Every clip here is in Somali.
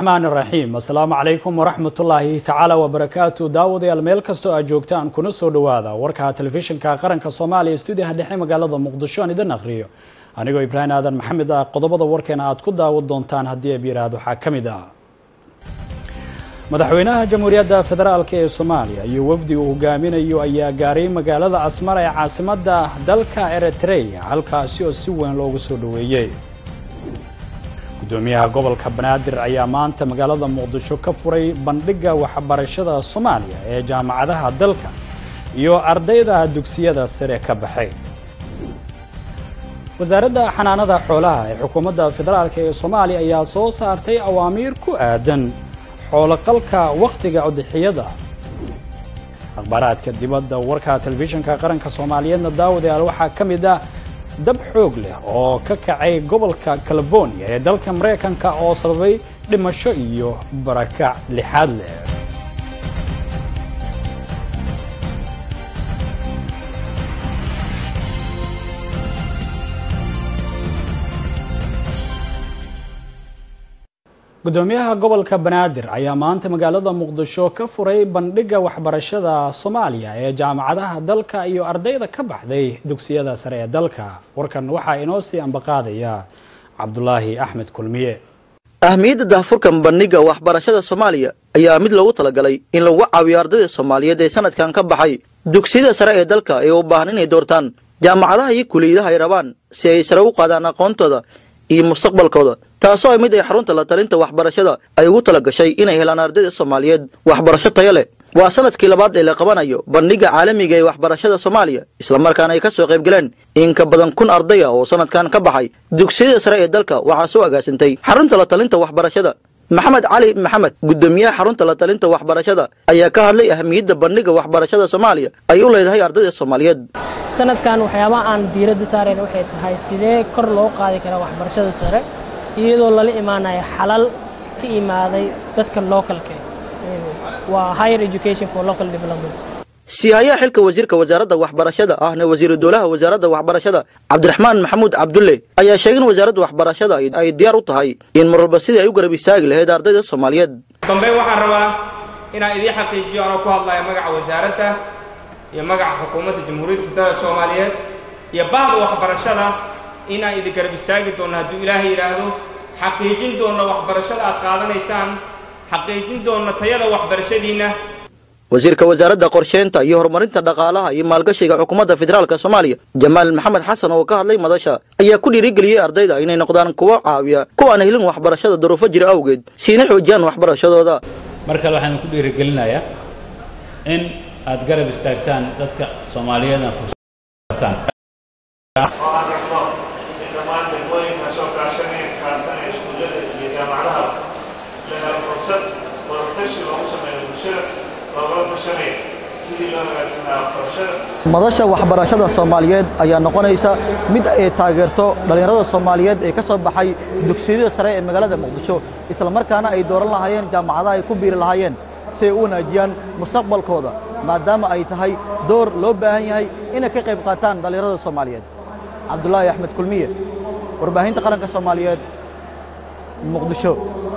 الرحمن الرحيم السلام عليكم ورحمة الله تعالى وبركاته داود يا الميل كستو أجوكتان كنسو دوادا وركا تلفزيون كاقرن كصومالي استوديو هدحي مقالة مقدشون إذن أخريو أنيقو إبراهيم آدم محمد قضبضا وركينا أتكو داود دونتان هدي بيرادو حاكمدا madaxweynaha jamhuuriyadda federaalka ee Soomaaliya iyo wafdi uu hogaaminayo ayaa gaaray magaalada Asmara ee caasimadda dalka Eritrea halkaas oo si weyn loogu soo dhaweeyay gudoomiyaha gobolka Banaadir ayaa maanta magaalada Muqdisho ka furay bandhigga waxbarashada Soomaaliya ee jaamacadaha dalka iyo ardayda dugsiyada sare ka baxay wasaaradda xanaanada xoolaha ee xukuumadda federaalka ee Soomaaliya ayaa soo saartay awaamiir ku aadan xoolo-qalka waqtiga udixiyada akhbaaraadka dibadda warka telefishinka qaranka Soomaaliyeedna daawadayaal waxaa ka mid ah dab xoog leh oo ka kacay gobolka California ee dalka Mareykanka oo sababay dhimasho iyo barakac lixaad leh gudoomiyaha gobolka Banaadir ayaa maanta magaalada Muqdisho ka furay bandhigga waxbarashada Soomaaliya ee jaamacadaha dalka iyo ardayda ka baxday dugsiyada sare ee dalka warkan waxa inoo sii ambaqaadaya Cabdullaahi Axmed Kulmiye ahmiyadda daafurkan bandhigga waxbarashada Soomaaliya ayaa mid loogu talagalay in lagu caawiyo ardayda Soomaaliyeed ee sanadkan ka baxay dugsiyada sare ee dalka ee u baahan inay doortaan jaamacadaha iyo kulliyadaha ay rabaan si ay sare u qaadaan aqoontooda iyo mustaqbalkooda taasoo ay mid ay xarunta la talinta waxbarashada ay ugu talagashay inay helaan ardayda Soomaaliyeed waxbarasho tayo leh waa sanadkii labaad ee la qabanayo bandhigga caalamiga ee waxbarashada Soomaaliya isla markaana ay ka soo qayb galeen in ka badan 1,000 arday oo sanadkan ka baxay dugsiyada sare ee dalka waxa soo agaasintay xarunta la talinta waxbarashada Maxamed Ali Maxamed gudoomiyaha xarunta la talinta waxbarashada ayaa ka hadlay ahmiyadda bandhigga waxbarashada Soomaaliya ay u leedahay ardayda Soomaaliyeed sanadkan waxyaabaha aan diiradda saareen waxay tahay sidee kor loo qaadi karaa waxbarashada sare iyadoo la imaanayo xalal ka imaaday dadka localka waa higher education for local development siyaaya xilka wasiirka wasaaradda waxbarashada ahna wasiir dowlaha wasaaradda waxbarashada Cabdiraxmaan Maxamuud Cabdulle ayaa sheegay in wasaaradda waxbarashada ay diyaar u tahay in marwalba sidii ay u garab istaagi lahayd ardayda Soomaaliyeed dambe waxaan rabaa inaan idin xaqiijiyo anoo ku hadlayo magaca wasaaradda iyo magaca xukuumadda jamhuuriyadda federaalka Soomaaliyeed iyo baahda waxbarashada inaan idin garab istaagi doono haddii Ilaahay yiraahdo xaqiijin doono waxbarashada aad qaadanaysaan xaqiijin doono tayada waxbarashadiina wasiirka wasaaradda qorsheynta iyo horumarinta dhaqaalaha iyo maalgashiga xukuumadda federaalka Soomaaliya Jamaal Maxamed Xasan oo ka hadlay madasha ayaa ku dhiirigeliyay ardayda inay noqdaan kuwa caawiya kuwa aan helin waxbarashada duruufo jira awgeed siina xoojiyaan waxbarashadooda marka waxaan ku dhiirigelinayaa in aad garab istaagtaan dadka Soomaaliyeed aan fursadaan madasha waxbarashada Soomaaliyeed ayaa noqonaysa mid ay taageerto dhalinyarada Soomaaliyeed ee ka soo baxay dugsiyada sare ee magaalada Muqdisho isla markaana ay dooran lahaayeen jaamacadaha ay ku biiri lahaayeen si ay u wanaajiyaan mustaqbalkooda maadaama ay tahay door loo baahan yahay inay ka qayb qaataan dhalinyarada Soomaaliyeed Cabdullaahi Axmed Kulmiye warbaahinta qaranka Soomaaliyeed Muqdisho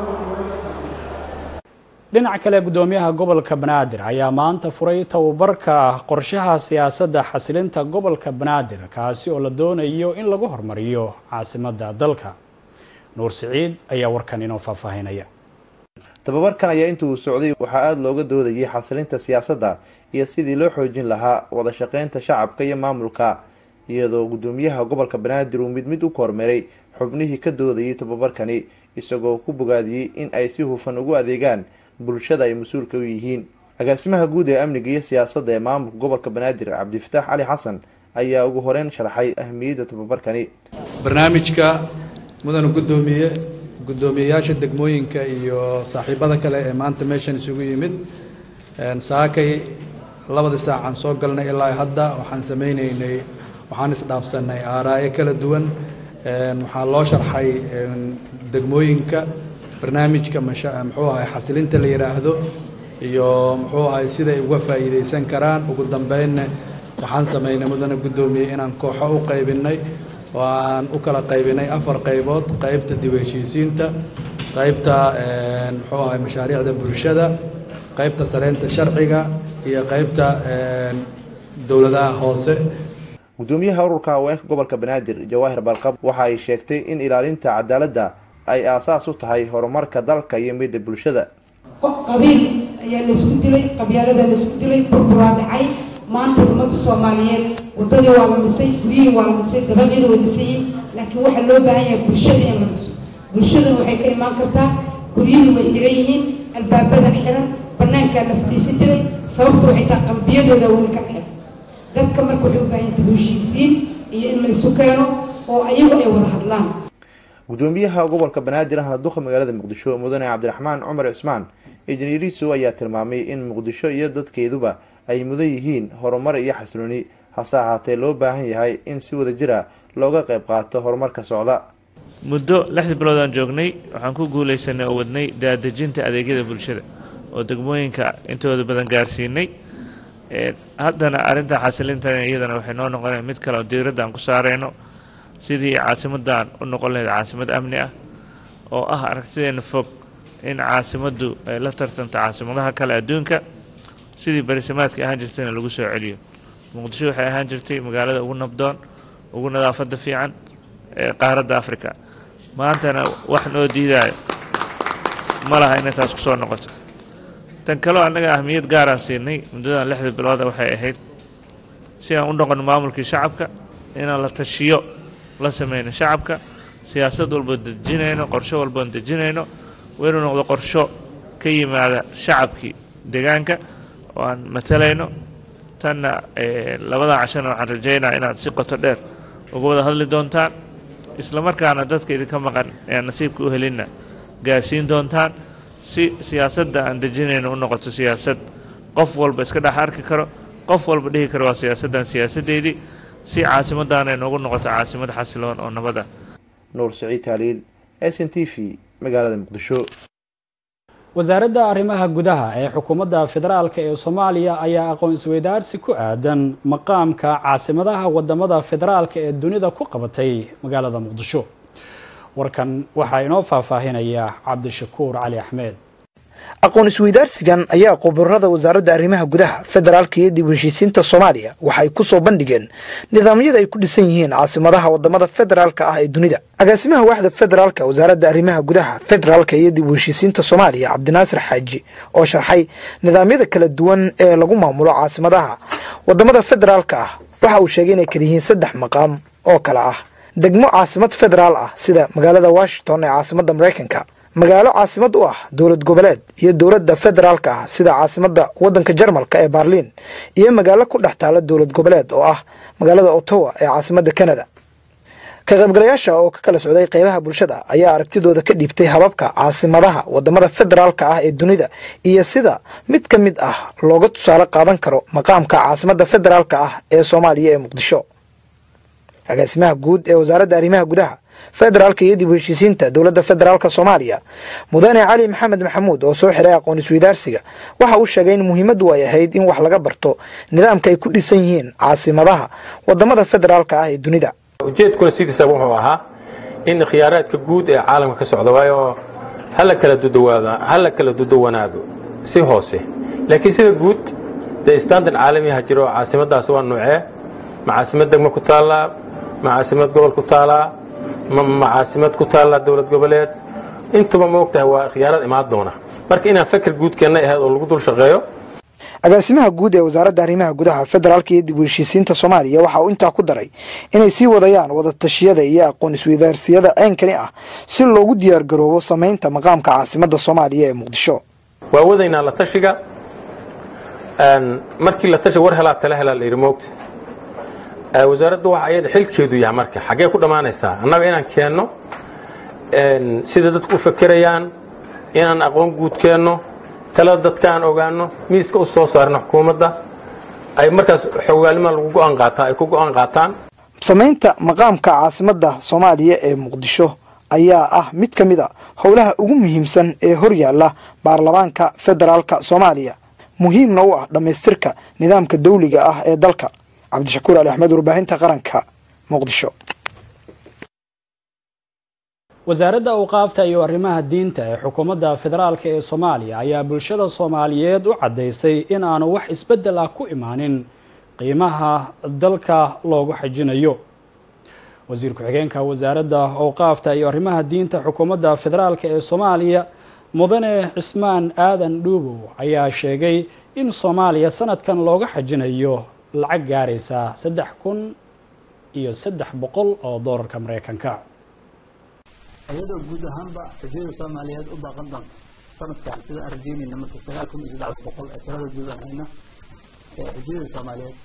dhinaca kale gudoomiyaha gobolka Banaadir ayaa maanta furay tababarka qorshaha siyaasadda xasilinta gobolka Banaadir kaasi oo la doonayo in lagu hormariyo caasimadda dalka Nuur Saciid ayaa warkan inoo faahfaahinaya tababarkan ayaa intuu socday waxa aad looga doodayay xasilinta siyaasadda iyo sidii loo xoojin lahaa wada shaqeynta shacabka iyo maamulka iyadoo gudoomiyaha gobolka Banaadir uu mid u kormeeray xubnihii ka doodayay tababarkani isagoo ku bogaadiyay in ay si hufan ugu adeegaan bulshada ay mas'uulka u yihiin agaasimaha guud ee amniga iyo siyaasadda ee maamulka gobolka Banaadir Cabdifataax Ali Xasan ayaa ugu horeen sharaxay ahmiyadda tababarkani barnaamijka mudan gudoomiyayaasha degmooyinka iyo saaxiibada kale ee maanta meeshan isugu yimid saakay 2 saac aan soo galnay ilaa hadda waxaan isdhaafsanay aaraayo kala duwan waxaa loo sharxay degmooyinka barnaamijka muxuu ahay xasilinta la yiraahdo iyo muxuu ahay sida ay uga faa'iideysan karaan ugu dambeyn waxaan sameeynay mudana gudoomiye inaan kooxo u qaybinay oo aan u kala qaybinay 4 qaybood qaybta dib u heshiisiinta qaybta muxuu ahay mashaariicda bulshada, qaybta sareynta sharciga iyo qaybta dowladaha hoose. gudoomiyaha ururka haweenka gobolka Banaadir Jawaahir Barqab waxa ay sheegtay in ilaalinta cadaaladda ay aasaas u tahay horumarka dalka iyo midda bulshada. qabiil ayaa la isku dilay, qabyaalada la isku dilay, burbura dhacay. maanta ummadda Soomaaliyeed wadadii waa la dhisay, guriyihii waa la dhisay, dabaqyada way dhisay, laakiin waxa loo baahan yahay bulshada in la dhiso. bulshada waxay ka imaan kartaa guriyihii way xiran yihiin, albaabada xiran, banaanka la fadhiisan jiray, sababtu waxay tahay qalbiyadooda weli ka xiran. dadka marka waxay u baahan tahay heshiisiin iyo in la isu keeno oo ayagu ay wada hadlaan. gudoomiyaha gobolka Banaadir ahna duqa magaalada Muqdisho Mudane Cabdiraxmaan Cumar Cusmaan injineeriisu ayaa tilmaamay in Muqdisho iyo dadkeeduba ay mudan yihiin horumar iyo xasilooni, hase ahaatee loo baahan yahay in si wada jir ah looga qayb qaato horumarka socda. muddo 6 bilood aan joognay waxaan ku guuleysanay oo wadnay daadejinta adeegyada bulshada oo degmooyinka intooda badan gaarsiinay. haddana arrinta xasilinta iyadana waxay noo noqonaysaa mid kale oo diiradda aan ku saareyno sidii caasimadan u noqon lahayd caasimad amni ah oo ah aragtideena fog in caasimaddu ay la tartanto caasimadaha kale adduunka sidii bariisamaadka ahaan jirtayna lagu soo celiyo. muqdisho waxay ahaan jirtay magaalada ugu nabdoon, ugu nadaafadda fiican ee qaaradda Afrika. maantana wax noo diidayo ma laha inay taas ku soo noqoto. tan kale annaga ahmiyad gaar ah siinay muddadan 6 bilood waxay ahayd si aan u noqon maamulkii shacabka inaan la tashiyo la sameeyno shacabka, siyaasad walba dejinayno, qorshe walba dejinayno, weeru noqdo qorsho ka yimaada shacabkii deegaanka oo aan matalayno. tan labada cashana waxaan rajaynayaa inaad si qoto dheer uga wada hadli doontaan, isla markaana dadka idinka maqan ee nasiibka u helinna gaarsiin doontaan si siyaasadda aan dejinayno u noqoto siyaasad qof walba iska dhex arki karo, qof walba dhihi karo waa siyaasaddan siyaasadeedii, si caasimaddan ay noogu noqoto caasimad xasiloon oo nabad ah. Nuur Saciid Taaliil, SNTV, magaalada Muqdisho. wasaaradda arrimaha gudaha ee xukuumadda federaalka ee Soomaaliya ayaa aqoon isweydaarsi ku aadan maqaamka caasimadaha wadamada federaalka ee dunida ku qabatay magaalada Muqdisho. warkan waxa inoo faahfaahinaya Cabdishakuur Cali Axmed. aqoon isweydaarsigan ayaa khubarada wasaaradda arrimaha gudaha federaalka iyo dib u heshiisiinta Soomaaliya waxay ku soo bandhigeen nidaamyada ay ku dhisan yihiin caasimadaha wadamada federaalka ah ee dunida. agaasimaha waaxda federaalka wasaaradda arrimaha gudaha federaalka iyo dib u heshiisiinta Soomaaliya Cabdinaasir Xaaji oo sharxay nidaamyada kala duwan ee lagu maamulo caasimadaha wadamada federaalka ah waxa uu sheegay inay kala yihiin 3 maqaam oo kala ah degmo caasimad federaal ah sida magaalada Washington ee caasimadda Mareykanka, magaalo caasimad u ah dowlad goboleed iyo dowladda federaalka ah sida caasimadda wadanka Jarmalka ee Berlin, iyo magaalo ku dhex taala dowlad goboleed oo ah magaalada Ottawa ee caasimadda Canada. ka qaybgalayaasha oo ka kala socday qaybaha bulshada ayaa aragtidooda ka dhiibtay hababka caasimadaha wadamada federaalka ah ee dunida iyo sida mid ka mid ah looga tusaale qaadan karo maqaamka caasimadda federaalka ah ee Soomaaliya ee Muqdisho. agaasimaha guud ee wasaaradda arrimaha gudaha federaalka iyo dib u heshiisiinta dowladda federaalka Soomaaliya Mudane Cali Maxamed Maxamuud oo soo xiray aqoon isweydaarsiga waxa uu sheegay in muhiimadu ay ahayd in wax laga barto nidaamka ay ku dhisan yihiin caasimadaha wadamada federaalka ah ee dunida. ujeedkuna sidiisa wuxuu ahaa in khiyaaraadka guud ee caalamka ka socda waayo hal kala duwanaado si hoose, laakiin sida guud ee standard caalami ah jiro caasimadaas waa noocee, macaasimad degmo ku taala, macaasimad gobol ku taala, macaasimad ku taala dowlad goboleed, intuba ma ogtahay waa khiyaarad imaad doona. marka inaan fikir guud keenay ahayd oo lagu dul shaqeeyo. agaasimaha guud ee wasaaradda arrimaha gudaha federaalka iyo dib u heshiisiinta Soomaaliya waxa uu intaa ku daray inay sii wadayaan wada tashiyada iyo aqoon isweydaarsiyada aankani ah si loogu diyaar garoobo sameynta maqaamka caasimadda Soomaaliya ee Muqdisho. waa wadaynaa la tashiga markii la tashi war helaa tala helaa la irmoogta wasaaraddu waxa ayada xilkeedu yahay marka xagee ku dhamaanaysaa annaga inaan keenno sida dadku u fikirayaan inaan aqoon guud keenno talada dadka aan ogaano miiska u soo saarno xukuumadda ay markaas xogaalnimo lagu go'aan qaataa ay ku go'aan qaataan. sameynta maqaamka caasimadda Soomaaliya ee Muqdisho ayaa ah mid ka mid ah howlaha ugu muhiimsan ee hor yaalla baarlamaanka federaalka Soomaaliya muhiimna u ah dhamaystirka nidaamka dawliga ah ee dalka. Cabdishakuur Ali Axmed, warbaahinta qaranka, Muqdisho. wasaaradda awqaafta iyo arrimaha diinta ee xukuumadda federaalka ee Soomaaliya ayaa bulshada Soomaaliyeed u cadeysay in aanu wax isbedel ah ku imaanin qiimaha dalka loogu xajinayo. wasiir ku-xigeenka wasaaradda awqaafta iyo arrimaha diinta xukuumadda federaalka ee Soomaaliya mudane Cismaan Aadan Dhuubow ayaa sheegay in Soomaaliya sanadkan looga xajinayo lacag gaaraysa 3,300 oo doolarka Mareykanka. iyadoo guud ahaanba xajada Soomaaliyeed u baaqan doonto sanadkan sida arjeynina marka 9,300 ee tirada guud ahaana xajada Soomaaliyeed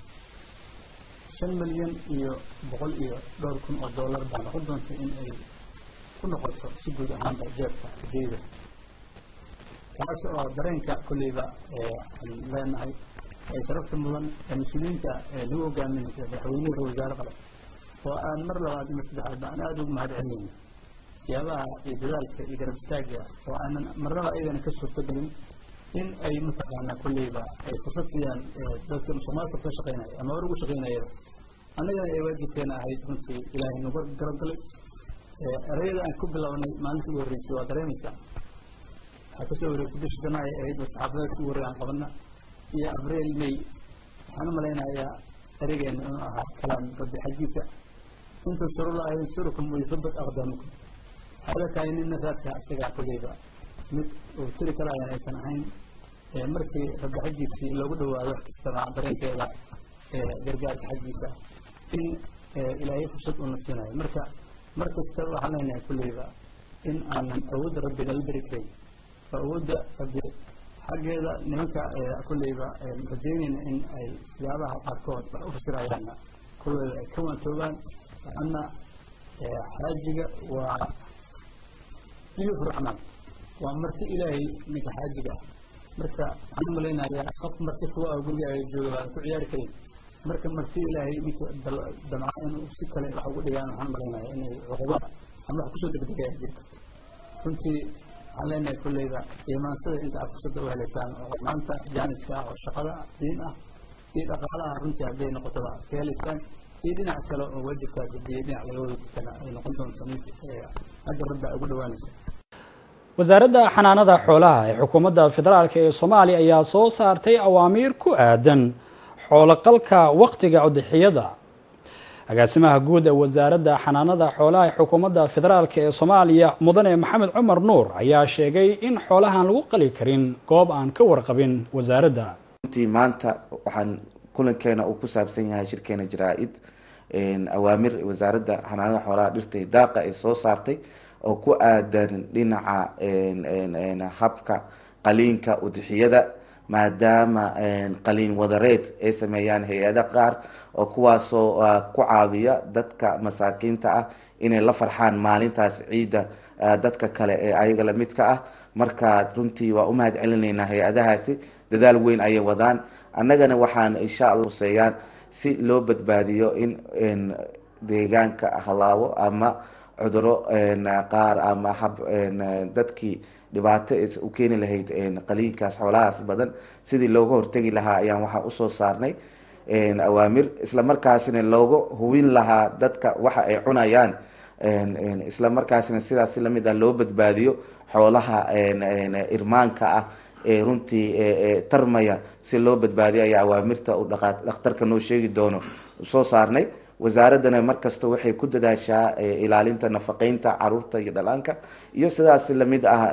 5,100,000 oo doolar baan u doontay in ay ku noqoto si guud ahaanba jeebka xajada taas oo dareenka kulliba leenahay ay sharafta mudan mas'uuliyiinta lagu hogaaminayo madaxweynaha wasaaradda oo aan mar labaad iyo saddexaad aan aad ugu mahadcelinayo siyaabaha iyo dadaalka iyo garab istaagga oo aanan marnaba aydan ka suurtagelin in ay mataqaana kulliba ay fursad siiyaan dadka Soomaaliyeed ka shaqeynaya ama ugu shaqeynaya anagana ay waajibkeena ahayd runtii ilaahay nagu garab galay erayada aan ku bilownay maalintii ugu horreysay waa dareemaysaa waxaa kasoo wareegtay bishii Janaayo ahayd saxaafada si wareegan qabana iyo Abriil May waxaan u malaynayaa eraygeena inuu ahaa kalaam rabbi xagiisa inta surulaahay surukum way fadad aqdamukum هذا كائن النفاذ كأستجع كليبا وترك لا يعني تنهين مركي رجع حجيسي لو بدو واضح استمع برين كذا رجال حجيسه إن إلى فرصة ونسينا مركز استوى علينا كليبا إن أنا أود ربي نلبركين فأود ربي حاجة هذا نمك كليبا مجينين إن سيابها أركود أفسر علينا كل كون توبان أن حاجة و يفرح معنا ومرتي إلهي منك حاجة مركا عم لنا يا خف مرتي فوق أقول يا جوا تعيار كريم مرتي إلهي منك دمعان وسكة لي أقول يا عم لنا إني غضب عم أحكي شو تبدي جدك كنت علينا كل إذا ما صار أنت أقصد ولا لسان ما أنت جانس كا والشقة دينه إذا قالها كنت بين قطبة كلسان إيدنا على وجهك بيدنا على وجهك أنا كنت مصنف أجرب أقول وانس wasaaradda xanaanada xoolaha ee xukuumadda federaalka ee Soomaaliya ayaa soo saartay awaamiir ku aadan xoolo qalka waqtiga udixiyada. agaasimaha guud ee wasaaradda xanaanada xoolaha ee xukuumadda federaalka ee Soomaaliya mudane Maxamed Cumar Nuur ayaa sheegay in xoolahan lagu qali karin goob aan ka warqabin wasaaradda. maanta waxaan kulankeena uu ku saabsan yahay shirkeena jaraa'id awaamir wasaaradda xanaanada xoolaha dhirta iyo daaqa ay soo saartay oo ku aadan dhinaca habka qaliinka udixiyada maadaama qaliin wadareed ay sameeyaan hay'adaha qaar oo kuwaasoo ku caawiya dadka masaakiinta ah inay la farxaan maalintaas ciida dadka kale ee ayaga la midka ah marka runtii waa u mahadcelinaynaa hay'adahaasi dadaal weyn ayay wadaan annagana waxaan insha Allah useeyaan si loo badbaadiyo in deegaanka halaawo ama cuduro qaar ama hab dadkii dhibaato u keeni lahayd qaliinkaas xoolahaas badan sidii looga hortagi lahaa ayaan waxa u soo saarnay awaamir isla markaasina looga hubin lahaa dadka waxa ay cunayaan isla markaasina sidaas la mid ah loo badbaadiyo xoolaha irmaanka ah runtii tarmaya si loo badbaadiyo ayaa awaamirta uu dhakhtarka noo sheegi doono soo saarnay wasaaradana markasta waxay ku dadaashaa ilaalinta nafaqeynta caruurta iyo dhalaanka iyo sidaas la mid ah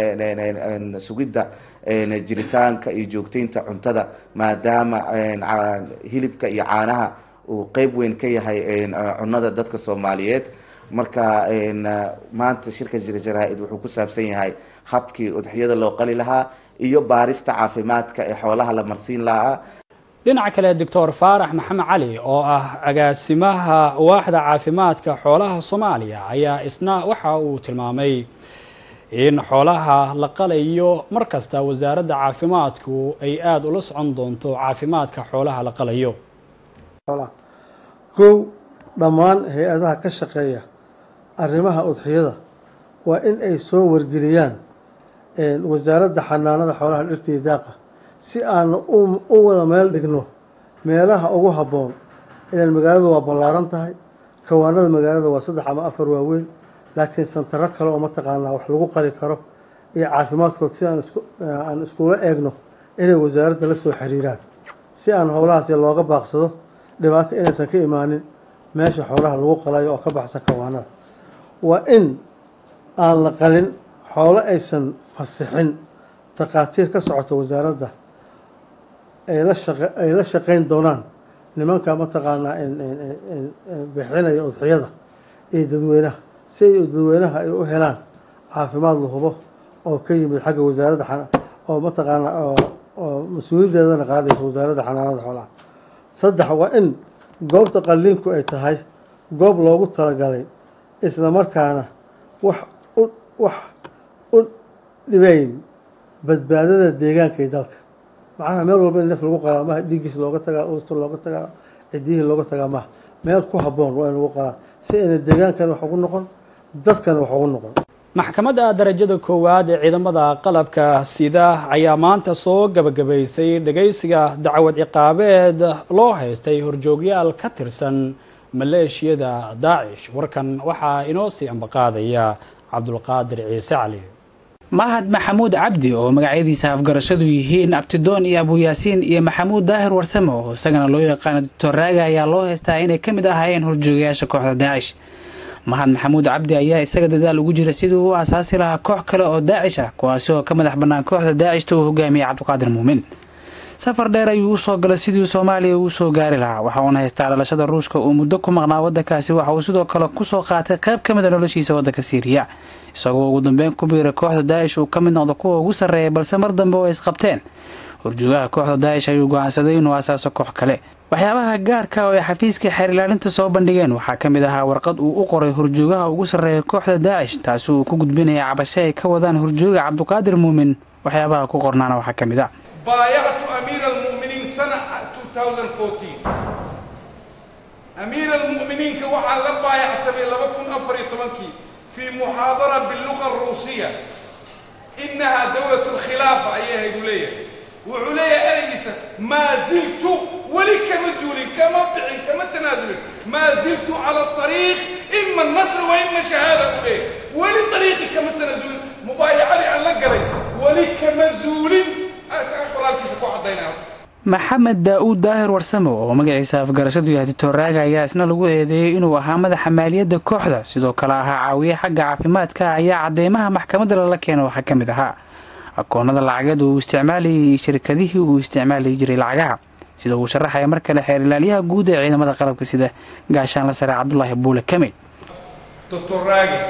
sugidda jiritaanka iyo joogteynta cuntada maadaama hilibka iyo caanaha uu qayb weyn ka yahay cunnada dadka Soomaaliyeed marka maanta shirka jaraa'id wuxuu ku saabsan yahay habkii udixiyada loo qali lahaa iyo baarista caafimaadka ee xoolaha la marsiin lahaa. dhinaca kale Dr. Faarax Maxamed Cali oo ah agaasimaha waaxda caafimaadka xoolaha Soomaaliya ayaa isna waxa uu tilmaamay in xoolaha la qalayo markasta wasaaradda caafimaadku ay aad ula socon doonto caafimaadka xoolaha la qalayo. dhammaan hay'adaha ka shaqeeya arrimaha udixiyada waa in ay soo wargeliyaan wasaaradda xanaanada xoolaha dhirta iyo daaqa si aan u wada meel dhigno meelaha ugu habboon. ilaan magaaladu waa ballaaran tahay kawaanada magaalada waa 3 ama 4 waaweyn laakiin santaro kale oo mataqaanaa wax lagu qari karo iyo caafimaadkood si aan iskula eegno inay wasaaradda la soo xiriiraan si aan howlahaasi looga baaqsado dhibaato inaysan ka imaanin meesha xoolaha lagu qalayo oo ka baxsan kawaanada waa in aan la qalin xoolo aysan fasixin takhaatiir ka socota wasaaradda ay la shaqayn doonaan nimanka mataqaanaa bixinaya udxiyada iyo dadweynaha si ay dadweynaha ay u helaan caafimaad la hubo oo ka yimid xagga wasaaradda oo mataqaanaa oo mas-uuliyaddeedana qaadaysa wasaaradda xanaanada xoolaha 3 waa in goobta qalliinku ay tahay goob loogu talagalay isla markaana wax u dhibayn badbaadada deegaanka iyo dalka macnaha meel walba in naf lagu qalaa maaha dhiiggiis looga tagaa usta looga tagaa cidiyihii looga tagaa maaha meel ku habboon waa in lagu qalaa si ayna deegaankana wax ugu noqon dadkana wax ugu noqon maxkamadda darajada koowaad ee ciidamada qalabka sida ayaa maanta soo gabagabaysay dhageysiga dacwad ciqaabeed loo haystay horjoogyaal ka tirsan maleeshiyada daacish warkan waxaa inoo sii ambaqaadaya cabdulqaadir ciise cali mahad maxamuud cabdi oo magacyadiisa afgarashadu yihiin abtidoon iyo abuyaasiin iyo maxamuud daahir warsamo oo isagana loo yaqaano doctor raaga ayaa loo haystaa inay ka mid ahaayeen horjoogayaasha kooxda daacish mahad maxamuud cabdi ayaa isaga dadaal ugu jira sidii uu asaasi lahaa koox kale oo daacish ah kuwaasi oo ka madax bannaan kooxda daacishta uu hogaamiyey cabdiqaadir muumin safar dheer ayuu u soo galay sidii Soomaaliya uu soo gaari lahaa waxa uu haystaa dhalashada Ruushka oo muddo ku maqnaa waddankaasi waxa uu sidoo kale ku soo qaatay qayb ka mid ah noloshiisa waddanka Syria isagoo ugu dambeyn ku biiray kooxda Daesh oo ka mid noqday kuwa ugu sarreeya balse mar dambe way isqabteen horjoogaha kooxda Daesh ayuu go'aansaday inuu asaaso koox kale waxyaabaha gaarka ah ee xafiiska xeer ilaalinta soo bandhigeen waxaa ka mid ahaa warqad uu u qoray horjoogaha ugu sarreeya kooxda Daesh taas oo ku gudbinaya cabasho ay ka wadaan horjooga Cabdiqaadir Muumin waxyaabaha ku qornaana waxaa ka mid ah بايعت أمير المؤمنين سنة 2014 أمير المؤمنين كوحا لبايعت من لبكم أفري طبنكي في محاضرة باللغة الروسية إنها دولة الخلافة أيها يقولي وعلي أليسة ما زلت ولي كمزول كمبع كما تنازل ما زلت على الطريق إما النصر وإما شهادة أولي ولي طريقي كما تنازل مبايعة عن لقري ولي كمزول maxamed daa'uud daahir warsamo oo magaciisa afgarashadu yahay doctor raaga ayaa isna lagu eedeeyay inuu ahaa madaxa maaliyadda kooxda sidoo kale ahaa caawiye xagga caafimaadka ayaa cadeymaha maxkamadda lala keenay waxaa ka mid ahaa akoonada lacageed uu isticmaalayay shirkadihii uu isticmaali jiray lacagaha sida uu sharaxaya mar kale xeer ilaaliyaha guud ee ciidamada qalabka sida gaashaan la sare Cabdullaahi Buule Kame doctor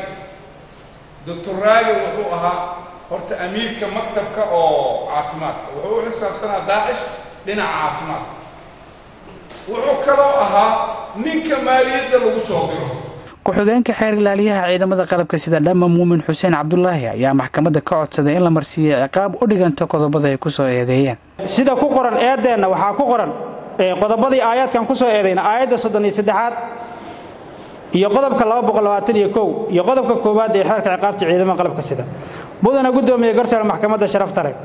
raaga wuxuu ahaa horta amiirka maktabka oo caafimaadka wuxuu u xisaabsanaa Daesh dhinaca caafimaadka wuxuu kaloo ahaa ninka maaliyadda lagu soo diro ku-xigeenka xeer ilaaliyaha ciidamada qalabka sida Dhamma Muumin Xuseen Cabdullaahi ayaa maxkamadda ka codsaday in la marsiiyo ciqaab u dhiganta qodobada ay ku soo eedeeyeen sida ku qoran eedeena waxaa ku qoran qodobadii aayadkan ku soo eedeyna aayadda 33 iyo qodobka 221 iyo qodobka koowaad ee xeerka ciqaabta ciidamada qalabka sida mudana gudoomiye garsoorka maxkamadda sharafta leh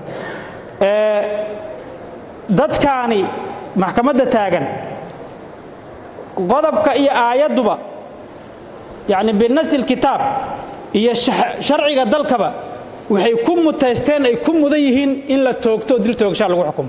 dadkaani maxkamadda taagan qodobka iyo aayaduba yani binasil kitaab iyo sharciga dalkaba waxay ku mutaysteen ay ku mudan yihiin in la toogto dil toogasho lagu xukumo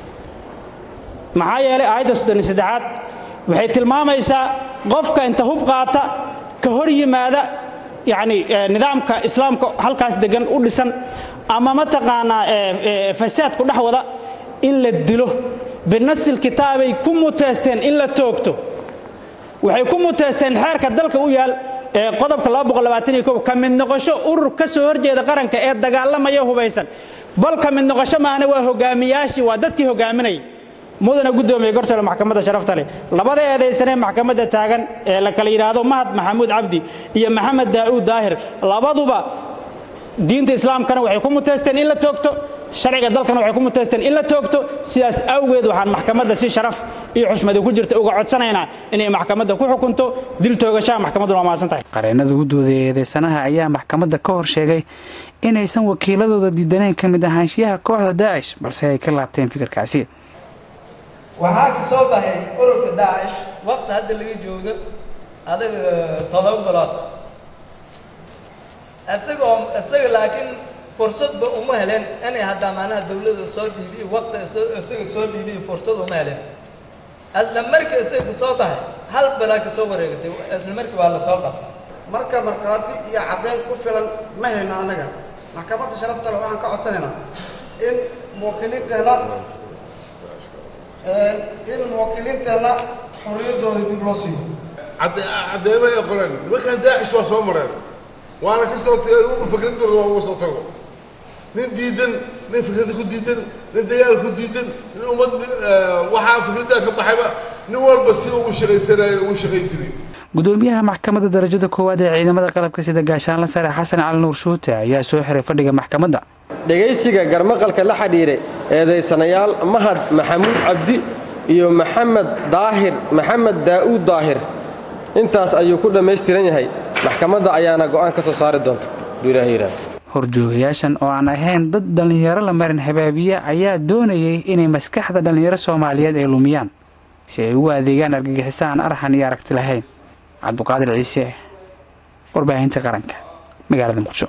maxaa yeelay aayadda 33 waxay tilmaamaysaa qofka inta hub qaata ka hor yimaada يعني نظامك إسلامك هالكاس دجن ودسن أما ما تقانا فساد كل حوضا إلا الدلو بالنص الكتاب يكون متستن إلا توكتو وحيكون متستن حركة دلك ويال قضب كلا بقول لبعتني كم من نقشة كسور جد قرن كأد دجال ما يهو بيسن بل كم من نقشة ما أنا وهو جامياشي ودتك هو جامني mudana gudoomiye garsoorka maxkamadda sharafta leh labada eedeysane maxkamadda taagan ee la kala yiraahdo mahad maxamuud cabdi iyo maxamed daa'uud daahir labaduba diinta islaamkana waxay ku muteysteen in la toogto sharciga dalkana waxay ku muteysteen in la toogto sidaas awgeed waxaan maxkamadda si sharaf iyo xushmad ku jirta uga codsanaynaa inay maxkamadda ku xukunto dil toogashaha maxkamaddu waa maasantahay qareenada gudooda eedeysanaha ayaa maxkamadda ka hor sheegay inaysan wakiiladooda diidaneen ka mid ahaanshiyaha kooxda Daesh balse ay ka laabteen fikirkaasi waxaa ka soo baxay ururka Daesh waqti hadda laga joogo adiga 7 bilood isaga laakiin fursadba uma helen inay haddaa maanaha dawladda soo dhiibiyo waqti isaga soo dhiibiyo fursad uma helen isla markii isaga soo tahay hal balaa ka soo wareegatay isla markii waa la soo qabtay marka markhaati iyo caddayn ku filan ma hayno annaga maxkamadda sharafta leh waxaan ka codsanaynaa in muwakkiliinteenna xorriyaddooda dib loo siiyo caddeemo ay qoreen nimankan daacish waa soo mareen waana ka soo tagay fikradooda waa uga soo tago nin diidan nin fikradda ku diidan nin dagaal ku diidan nin ummad waxaa fikraddaa ka baxayba nin walba si ugu shaqaysanayo ugu shaqayn jiray gudoomiyaha maxkamadda darajada koowaad ee ciidamada qalabka sida gaashaanle sare xasan cali nuur shuute ayaa soo xiray fadhiga maxkamadda dhegaysiga garmaqalka la xidhiidhay eedaysanayaal mahad maxamuud cabdi iyo maxamed daa'uud daahir intaas ayuu ku dhammaystiran yahay maxkamadda ayaana go'aan ka soo saari doonta duulaahiiraan horjoogayaashan oo aan ahayn dad dhallinyaro la marin habaabiye ayaa doonayay inay maskaxda dhallinyaro soomaaliyeed ay lumiyaan si ay ugu adeegaan argagixisa aan arxan iyo aragti lahayn cabduqaadir ciise warbaahinta qaranka magaalada muqdisho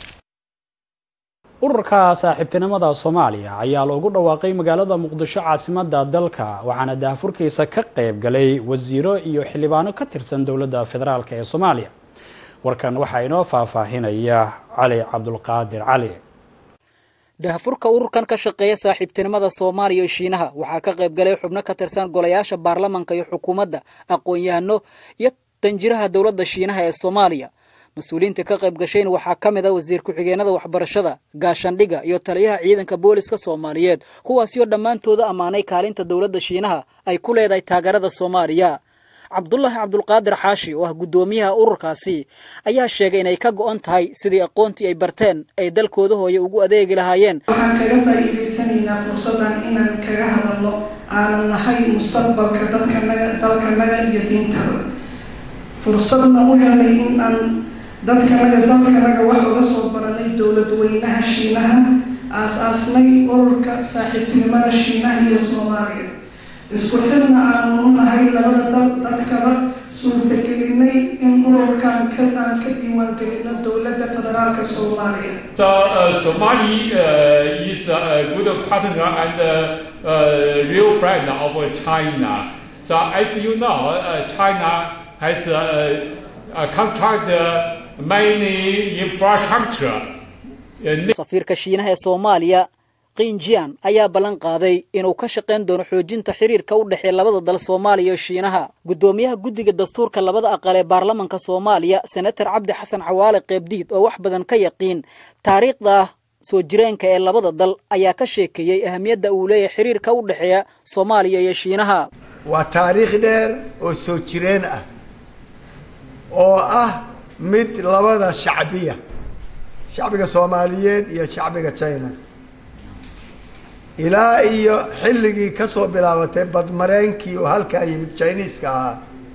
ururka saaxiibtinimada Soomaaliya ayaa loogu dhawaaqay magaalada Muqdisho caasimadda dalka waxaana daahfurkiisa ka qayb galay wasiiro iyo xildhibaano ka tirsan dawladda federaalka ee Soomaaliya warkan waxa inoo faahfaahinaya Cali Cabdulqaadir Cali daahfurka ururkan ka shaqeeya saaxiibtinimada Soomaaliya iyo Shiinaha waxaa ka qayb galay xubno ka tirsan golayaasha baarlamaanka iyo xukuumadda aqoon-yahano iyo tanjiraha dawladda Shiinaha ee Soomaaliya مسؤولينta ka qayb gasheen waxaa kamid ah wasiir ku-xigeenada waxbarashada gaashaandhiga iyo taliyaha ciidanka booliska Soomaaliyeed kuwaas oo dhamaantooda amaanay kaalinta dawladda Shiinaha ay ku leedahay taageerada Soomaaliya Cabdullaahi Cabdulqaadir Xaashi oo ah gudoomiyaha ururkaasi ayaa sheegay inay ka go'an tahay sidii aqoontii ay barteen ay dalkooda hooyo ugu adeegi lahaayeen waxaan kaga faa'iideysanaynaa fursadan inaan kaga hadalno aan nahay mustaqbalka dalkanaga iyo diintada fursadna u helay in aan dalkanaga wax uga soo baranay dawlad weynaha Shiinaha aas-aasnay ururka saaxiibtinimada Shiinaha iyo Soomaaliya isku xirna aanu nahay labada dalkaba suurtagelinay in ururkan aan ka diiwaangelino dawladda federaalka Soomaaliya. So Somali is a good partner and real friend of China. So as you know, China has constructed many infrastructure. safiirka Shiinaha ee Soomaaliya Qinjian ayaa ballan qaaday inuu ka shaqeyn doono xoojinta xiriirka u dhaxeeya labada dal Soomaaliya iyo Shiinaha gudoomiyaha guddiga dastuurka labada aqal ee baarlamaanka Soomaaliya senator Cabdi Xasan Cawaale Qeybdiid oo wax badan ka yaqiin taariikhda soo jireenka ee labada dal ayaa ka sheekayay ahamiyadda uu leeyahay xiriirka u dhaxeeya Soomaaliya iyo Shiinaha waa taariikh dheer oo soo jireen ah oo ah mid labada shacbiga Soomaaliyeed iyo shacbiga China ilaa iyo xilligii ka soo bilaabatay badmareenkii oo halka yimid Chinese-ka ah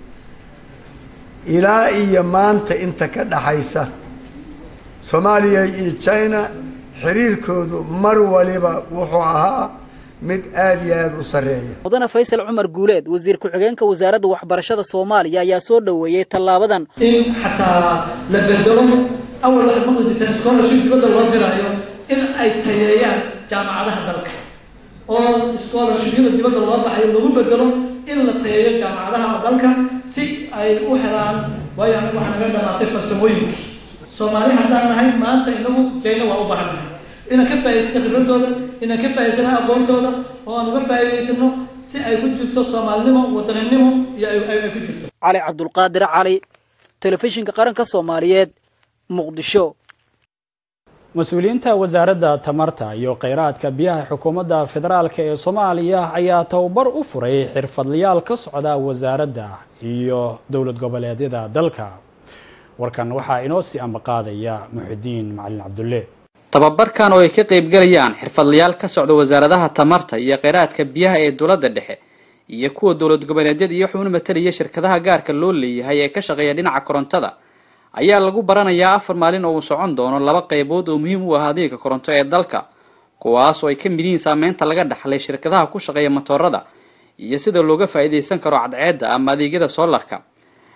ilaa iyo maanta inta ka dhaxaysa Soomaaliya iyo China xiriirkoodu mar waliba wuxuu ahaa mid aad iyo aad u sareeya mudane Faysal Cumar Guuleed wasiir ku-xigeenka wasaaradda waxbarashada Soomaaliya ayaa soo dhaweeyay tallaabadan in xataa la bedelo awal waxa uu jirtay scholarship dibadda loo dirayo in ay tayeeyaan jaamacadaha dalka oo scholarship dibadda loo baxayo lagu bedelo in la tayeeyo jaamacadaha dalka si ay u helaan waxa naga dhamaatay farsamooyinka Soomaaliya haddaan nahay maanta inagu China waa u baahannahay inaan ka faa'iideysto khibradooda inaan ka faa'iideysano aqoontooda oo aan uga faa'iideysano si ay ku jirto Soomaalinimo wadaninimo iyo ay ku jirto Cali Cabdulqaadir Cali telefishinka qaranka Soomaaliyeed Muqdisho mas'uuliyiinta wasaaradda tamarta iyo kheyraadka biyaha xukuumadda federaalka ee Soomaaliya ayaa tababar u furay xirfadlayaal ka socda wasaaradda iyo dawlad goboleedyada dalka warkan waxa inoo sii ambaqaadaya Muxudiin Macalin Cabdulle tababarkan oo ay ka qayb galayaan xirfadlayaal ka socda wasaaradaha tamarta iyo kheyraadka biyaha ee dawladda dhexe iyo kuwa dawlad goboleedyada iyo xubno matalaya shirkadaha gaarka loo leeyahay ee ka shaqeeya dhinaca korontada ayaa lagu baranayaa 4 maalin oo uu socon doono 2 qaybood oo muhiim u ah adeegga koronto ee dalka kuwaas oo ay ka mid yihiin saameynta laga dhaxlay shirkadaha ku shaqeeya matoorada iyo sida looga faa'iideysan karo cadceedda ama adeegyada soolarka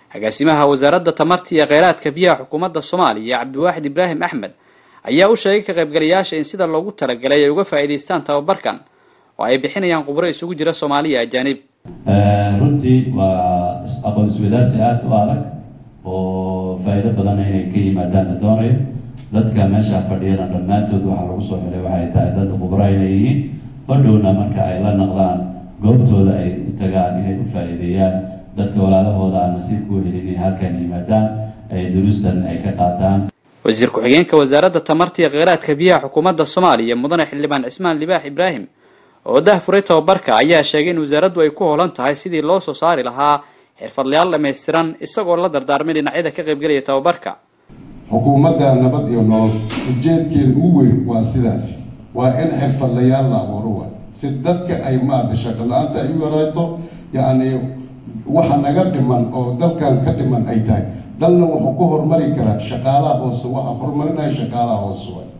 agaasimaha wasaaradda tamarta iyo kheyraadka biyaha xukuumadda Soomaaliya Cabdiwaaxid Ibraahim Axmed ayaa u sheegay ka qaybgalayaasha in sida loogu talagalay ay uga faa'iideystaan tababarkan oo ay bixinayaan khubaro isugu jira Soomaaliya ajaanib. runtii waa aqoon isweydaarsi aad u adag oo faa'iido badan inay ka yimaadaan la doonayo. dadka meesha fadhiyana dhammaantood waxaa lagu soo xilay waxay tahay dad khubaro ay leeyihiin badhowna marka ay la noqdaan goobtooda ay u tagaan inay u faa'iideeyaan dadka walaalahooda aan nasiib ku helin inay halkan yimaadaan ay duruustan ay ka qaataan. wasiir ku-xigeenka wasaaradda tamarta iyo kheyraadka biyaha xukuumadda Soomaaliya mudane xildhibaan Cismaan Libaax Ibraahim oo daahfuray tababarka ayaa sheegay in wasaaraddu ay ku hoolan tahay sidii loo soo saari lahaa xirfadlayaal dhammaystiran isagoo la dardaarmay dhinacyada ka qaybgalaya tababarka. xukuumadda nabad iyo nolol ujeedkeeda ugu weyn waa sidaas, waa in xirfadlayaal la abuuro waa si dadka ay maarta shaqo la'aanta ay u yaraato. yacni waxa naga dhiman oo dalkan ka dhiman ay tahay dalna wuxuu ku horumari karaa shaqaalaha hoose, waxa horumarinaya shaqaalaha hoose waa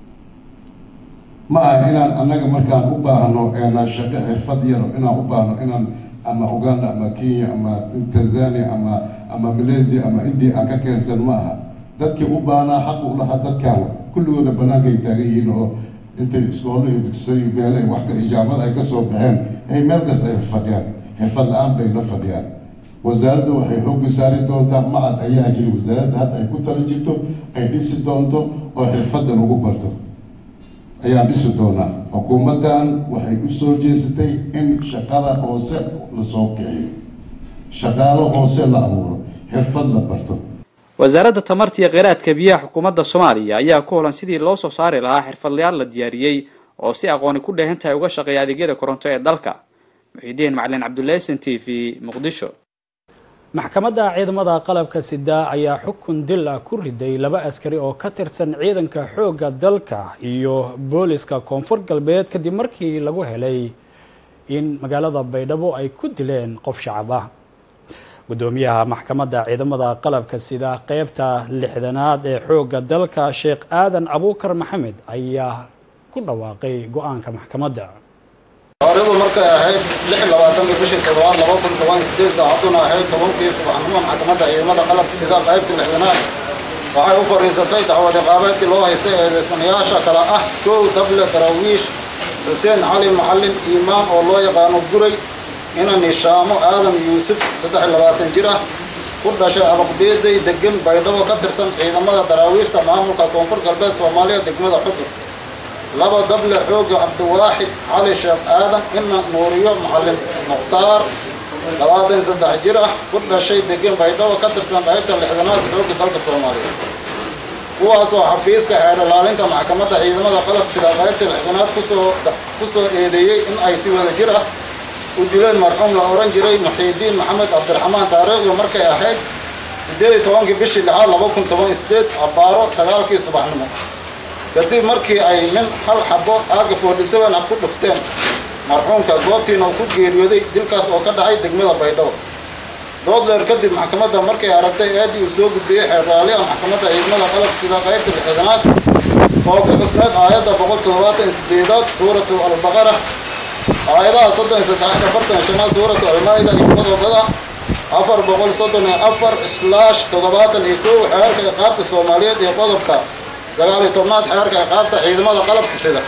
ma aha inaan annaga markaan u baahno shaqo xirfad yaro inaan u baahno inaan ama Uganda ama Kenya ama Tanzania ama Malaysia ama India aan ka keensan ma aha. dadkii u baahnaa xaq u lahaa dadkan kulligooda banaanka ay taagan yihiin oo intay iskoolo iyo dugsiyo iyo meelo ay wax ka ijaamada ay ka soo baxeen ay meel kasta ay fadhiyaan xirfad la'aan bay la fadhiyaan. wasaaraddu waxay xoogga saari doontaa macad ayaa jiri wasaaradda hadda ay ku tala jirto ay dhisi doonto oo xirfadda lagu barto ayaan dhisi doonaa. xukuumaddan waxay u soo jeesatay in shaqada hoose la soo kiciyo, shaqaalo hoose la abuuro, xirfad la barto. wasaaradda tamarta iyo kheyraadka biyaha xukuumadda Soomaaliya ayaa ku hoolan sidii loo soo saari lahaa xirfadlayaal la diyaariyay oo si aqooni ku dheehan tahay uga shaqeeya adeegyada koronto ee dalka. Muxiidiin Macalin Cabdullaahi TV Muqdisho. maxkamadda ciidamada qalabka sida ayaa xukun dil ah ku riday 2 askari oo ka tirsan ciidanka xoogga dalka iyo booliska koonfur galbeed kadib markii lagu helay in magaalada Baydhabo ay ku dileen qof shacab ah. gudoomiyaha maxkamadda ciidamada qalabka sida qaybta 6aad ee xoogga dalka Sheekh Aadan Abuukar Maxamed ayaa ku dhawaaqay go'aanka maxkamadda. taariikhdu markay ahayd 26 bishii Toddobaad 2018 saacaduna ahayd 10 subaxnimo maxkamadda ciidamada qalabka sida qaybta 6aad waxay u fariisatay dacwad ciqaabeedkii loo haystay eedeysanayaasha kala ah kow dable daraawiish Xuseen Cali Macallin Iimaan oo loo yaqaano Guray ina Nishaamo Aadan Yuusuf 23 jir ah ku dhashay Abaqdeeday degan Baydhabo ka tirsan ciidamada daraawiishta maamulka koonfur galbeed Soomaaliya degmada Xudur. laba dable xooga Cabdiwaaxid Cali Sheekh Aadan ina Nuuriyo Macallin Mukhtaar 23 jir ah ku dhashay degan Baydhabo ka tirsan qaybta 6aad xooga dalka Soomaaliya. kuwaasoo xafiiska xeer ilaalinta maxkamadda ciidamada qalabka sida qaybta 6aad ku soo eedeeyay in ay si wada jir ah u dileen marxuum la oran jiray Muxiidiin Maxamed Cabdiraxmaan taariikhdu markay ahayd 18 bishii 2018 abaaro 9 subaxnimo kadib markii ay nin hal xabo AK-47 ku dhufteen marxuumka goobtiina ku geeriyooday. dilkaas oo ka dhacay degmada Baydhabo. dood dheer kadib maxkamadda markay aragtay eedii uu soo gudbiyay xeer ilaaliyaha maxkamadda ciidamada qalabka sida qaybta 6aad oo ku xusneed aayadda 178 suuratu al-Baqara aayadaha 33-45 suuratu al-Maa'ida iyo qodobada 434/71 xeerka iqaabta Soomaaliyeed iyo qodobka 19 xeerka iqaabta ciidamada qalabka sida.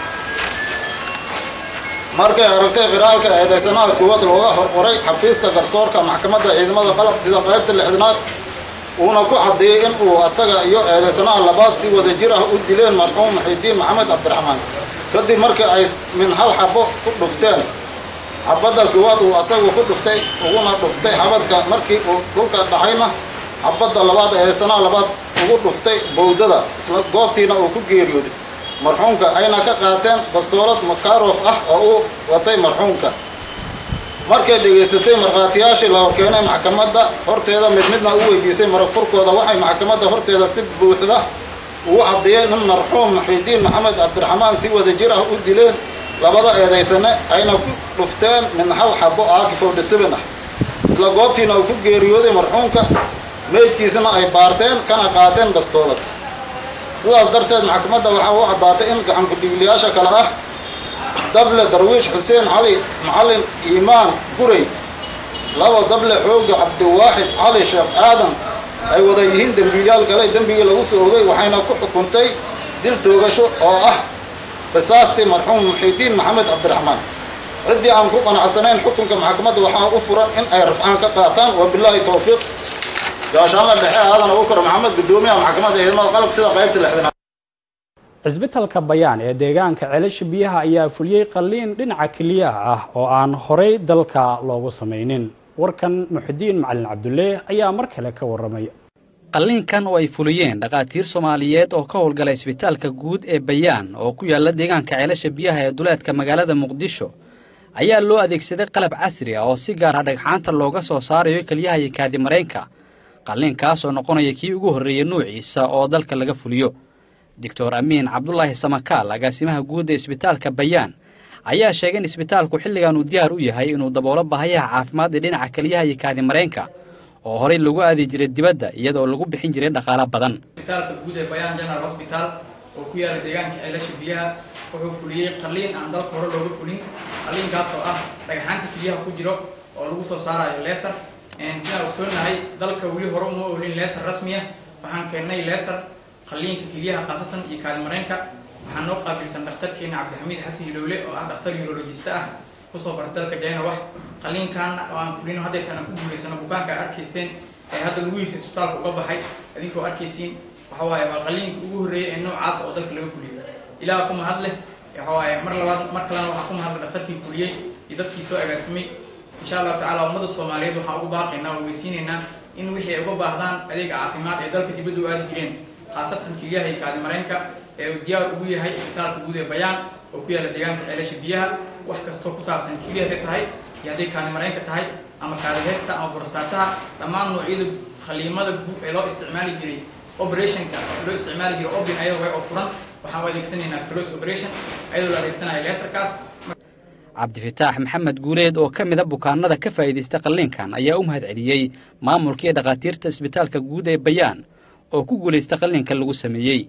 markay aragtay qiraalka eedeysanaha kuwad looga horqoray xafiiska garsoorka maxkamadda ciidamada qalabka sida qaybta 6aad uuna ku cadeeyay in uu asaga iyo eedeysanaha labaad si wada jir ah u dileen marxuum Muxiidiin Maxamed Cabdiraxmaan kadib markii ay min hal xabo ku dhufteen. xabadda kuwad uu asagu ku dhuftay uguna dhuftay xabadka markii uu dhulka dhacayna xabadda labaad eedeysanaha labaad ugu dhuftay bowdada isla goobtiina uu ku geeriyooday marxuumka ayna ka qaateen bastoolad Makarov ah oo uu watay marxuumka. markay dhageysatay markhaatiyaashii la keenay maxkamadda horteeda midna u weydiisay marag furkooda waxay maxkamadda horteeda si buuxda ugu cadeeyeen in marxuum Muxiidiin Maxamed Cabdiraxmaan si wada jir ah u dileen labada eedeysane ayna ku dhufteen min hal xabo AK-47 ah isla goobtiina uu ku geeriyooday marxuumka meydkiisana ay baarteen kana qaateen bastoolad. sidaas darteed maxkamadda waxa uu cadaatay in gacan ku dhiigliyaasha kala ah dable darwiish Xuseen Cali Macallin Iimaan Guray laba dable xooga cabdiwaaxid cali sheekh aadan ay wada yihiin dembiilayaal galay dembigii lagu soo ogay waxayna ku xukuntay dil toogasho oo ah qisaastii marxuum muxiidiin maxamed cabdiraxmaan ciddii aan ku qanacsanayn xukunka maxkamadda waxaa u furan in ay rafcaan ka qaataan wabilaahi tawfiiq gaashaanla dhexe aadan abubakar maxamed gudoomiyaha maxkamadda ciidamada qalabka sida qaybta lixdanaad cisbitalka bayaan ee deegaanka ceelasha biyaha ayaa fuliyey qalliin dhinaca keliyaha ah oo aan horey dalka loogu samaynin warkan muxudiin macalin cabdulle ayaa mar kale ka warramay qalliinkan oo ay fuliyeen dhaqaatiir Soomaaliyeed oo ka howlgala isbitaalka guud ee Bayaan oo ku yaala deegaanka ceelasha biyaha ee duleedka magaalada Muqdisho ayaa loo adeegsaday qalab casri ah oo si gaar ah dhagxaanta looga soo saarayo kaliyaha iyo kaadi mareenka qalliinkaas oo noqonaya kii ugu horeeyay nuuciisa oo dalka laga fuliyo Dr. Amiin Cabdullaahi Samakaal agaasimaha guud ee isbitaalka Bayaan ayaa sheegay in isbitaalku xilligan uu diyaar u yahay inuu daboolo baahiyaha caafimaad ee dhinaca kaliyaha iyo kaadi mareenka oo horey lagu aadi jiray dibadda iyadoo lagu bixin jiray dhaqaale badan. Isbitaalka guud ee Bayaan General Hospital oo ku yaala deegaanka ceelasha biyaha wuxuu fuliyay qalliin aan dalka hore looga fulin qalliinkaas oo ah dhagxaanta kaliyaha ku jiro oo lagu soo saarayo laser sida uu soonahay dalka wali hore uma oolin laser rasmi ah waxaan keenay laser qalliinka kaliyaha qaasatan iyo kaadi mareenka waxaan noo qaabilsan dhakhtarkeena Cabdixamiid Xasan Ilowle oo ah dhakhtar urologist ah kusoo bartay dalka Jayna wax qalliinkan oo aan fulino hadda tan ku guuleysano bukaanka arkayseen ee hadda lagu yisay isbitaalka uga baxay adinkoo arkaysiin waxa waaye waa qalliinka ugu horeeyay ee noocaas oo dalka laga fuliyo ilaa kuma hadle waxa waaye mar labaad mar kalena waxa kuma hadle dhakhtarkii fuliyay iyo dadkii soo agaasimay insha Allah taala ummada Soomaaliyeed waxa ugu baaqaynaa oo weysiinaynaa in wixii ay uga baahdaan adeeg caafimaad ee dalka dibadda u aadi jireen khaasatan kaliyaha iyo kaadi mareenka ee diyaar ugu yahay isbitaalka guud ee Bayaan oo ku yaala deegaanka ceelasha biyaha wax kasto ku saabsan kaliyaha tahay iyo haday kaadi mareenka tahay ama kaadi heesta ama prostate dhammaan noocyada khaliimada guud ee loo isticmaali jiray operationka loo isticmaali jiray open ayadoo way furan waxaan adeegsanaynaa close operation ayadoo la adeegsanayo laserkaas. Cabdifataax Maxamed Guuleed oo ka mid ah bukaanada ka faa'iideystay qalliinkan ayaa u mahadceliyay maamulka iyo dhaqaatiirta isbitaalka guud ee Bayaan oo ku guuleystay qalliinka lagu sameeyay.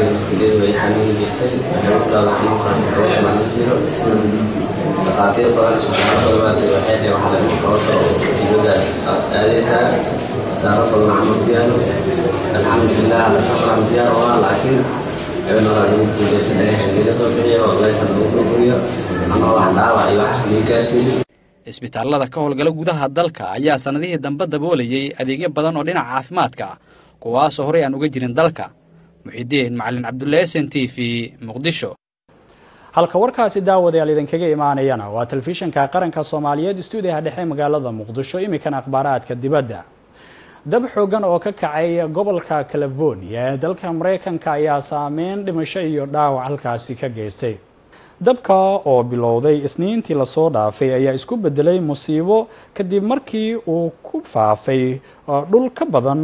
dhaqaatiir badan isbitaalada maanta waxay tahay waxa lagu qabto tiiradaas aadaysa istaarada macmud diyaano alxamdulillah la safran diyaar waa laakiin ayna lagu guuleystay laga soo bixiyo oo laysan lagu guriyo ama wax dhaawac iyo wax liikaasiin. Isbitaalada ka howlgala gudaha dalka ayaa sanadihii dambe daboolayay adeegyo badan oo dhinaca caafimaadka kuwaas oo horey aan uga jirin dalka. Muxidiin Macalin Cabdulle SNTV Muqdisho. halka warkaasi daawadayaal idinkaga imaanayana waa telefishinka qaranka Soomaaliyeed stuudiyaha dhexe magaalada Muqdisho imikan akhbaaraadka dibadda. Dab xoogan oo ka kacay gobolka California ee dalka Mareykanka ayaa saameyn dhimasho iyo dhaawac halkaasi ka geystay. dabka oo bilowday isniintii la soo dhaafay ayaa isku bedelay musiibo kadib markii uu ku faafay dhul ka badan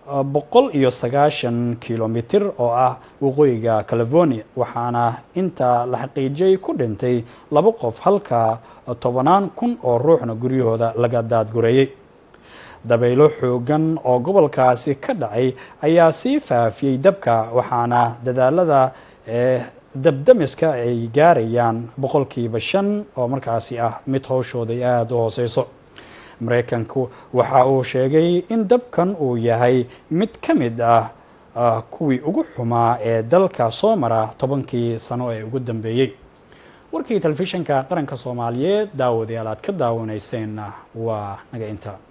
190 kilomitir oo ah waqooyiga California waxaana inta la xaqiijiyay ku dhintay 2 qof halka 10,000 oo ruuxna guryahooda laga daadgureeyay. dabaylo xoogan oo gobolkaasi ka dhacay ayaa sii faafiyay dabka waxaana dadaalada dabdamiska ay gaarayaan 5% oo markaasi ah mid hawshooda aad u hooseyso. Mareykanku waxa uu sheegay in dabkan uu yahay mid ka mid ah kuwii ugu xumaa ee dalka soo mara 10 sano ee ugu dambeeyay. warkii telefishinka qaranka Soomaaliyeed daawadayaal aad ka daawanayseen waa naga inta